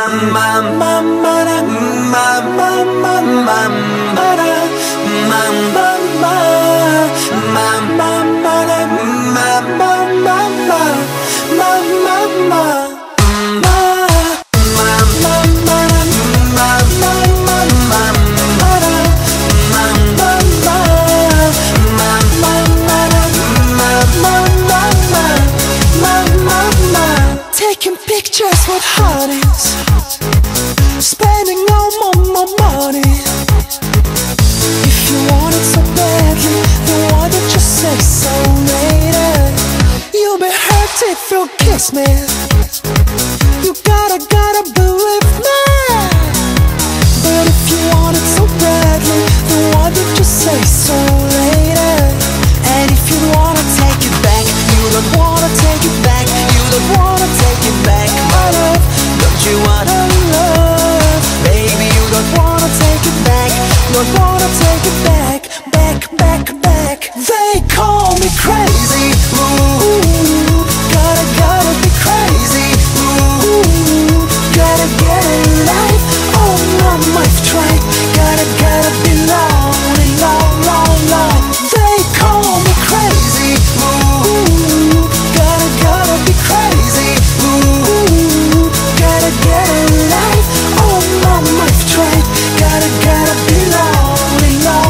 Taking pictures with hotties, spending all my money. If you want it so badly, then why don't you say so later? You'll be hurt if you kiss me. You gotta believe me. But if you want it so badly, then why don't you say so later? And if you wanna take it back, you don't wanna take it back. You don't wanna take it back, my love. Don't you wanna love? Baby, you don't wanna take it back. Don't wanna take it back, back. They call me crazy. Ooh, gotta be crazy. Ooh, gotta get a life. Oh no, I've tried. Gotta be lonely, long. They call me crazy. Ooh, gotta be crazy. Ooh, gotta get a life. Oh no, I've tried. Gotta be lonely, long.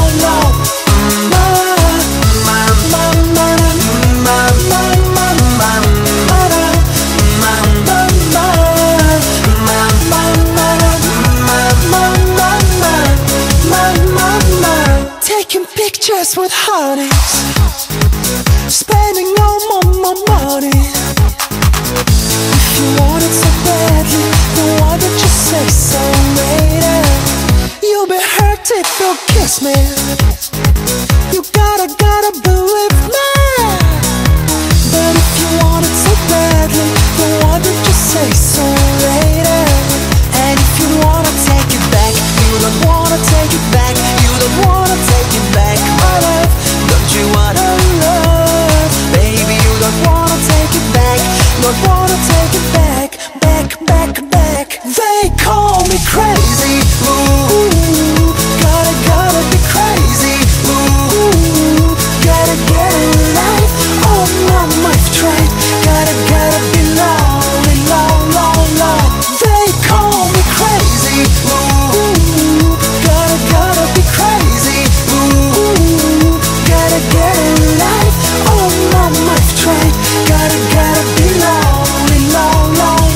Taking pictures with hotties, spending all my money. If you want it so badly, then why don't you say so later? You'll be hurt if you kiss me. You gotta believe me. But if you want it so badly, then why don't you say so later? And if you wanna take it back, you don't wanna take it back. You don't wanna take it back, my love. Don't you wanna love? Baby, you don't wanna take it back. Don't wanna take it back, back. They call me crazy. Ooh, gotta be crazy. Ooh, gotta get a life. Oh no, I've tried. Gotta be lonely, long. They call me crazy. Ooh, gotta be crazy. Ooh, gotta get a life. Oh no, I've tried. Gotta be lonely, long.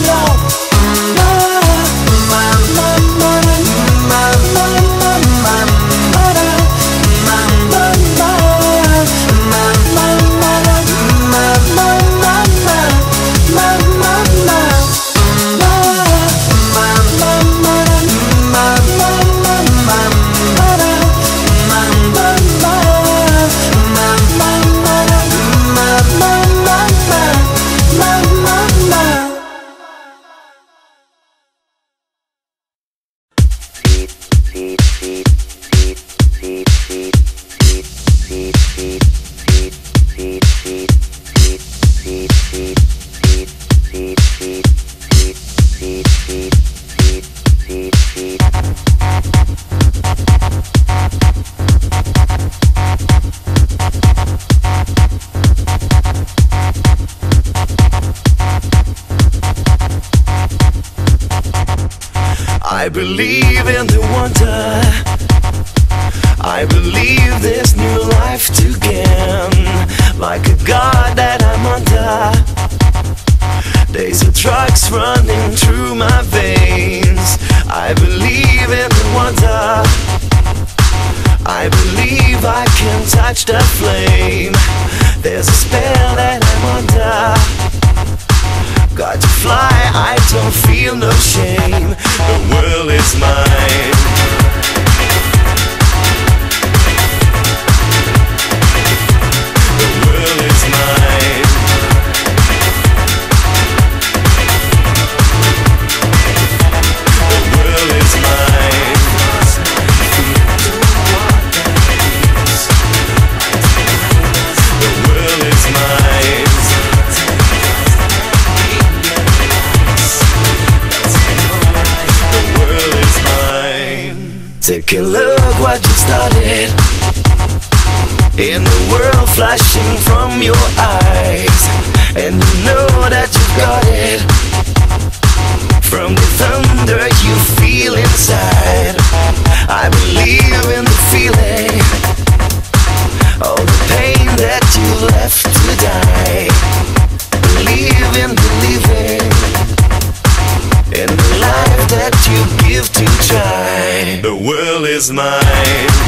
I believe in the wonder. I believe there's new life to gain. Like a god that I'm under. There's a drugs running through my veins. I believe in the wonder. I believe I can touch the flame. There's a spell that I'm under. Got to fly, I don't feel no shame. The world is mine. The world is mine. The world is mine. The world is mine. Take a look what you started. In the world flashing from your eyes, and you know that you got it. From the thunder you feel inside, I believe in the feeling. All the pain that you left to die. Believe in believing in the life that you give to try. The world is mine.